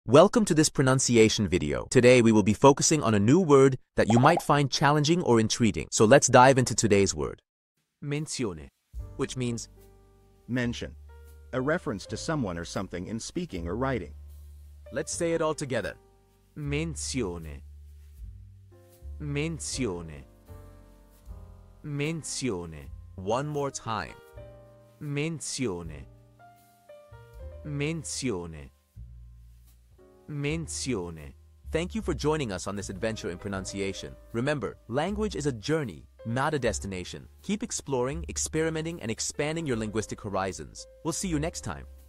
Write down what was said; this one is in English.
Welcome to this pronunciation video. Today we will be focusing on a new word that you might find challenging or intriguing. So let's dive into today's word. Menzione, which means Mention. A reference to someone or something in speaking or writing. let's say it all together. Menzione. Menzione. Menzione. One more time. Menzione. Menzione. Menzione. Thank you for joining us on this adventure in pronunciation. Remember, language is a journey, not a destination. Keep exploring, experimenting, and expanding your linguistic horizons. We'll see you next time.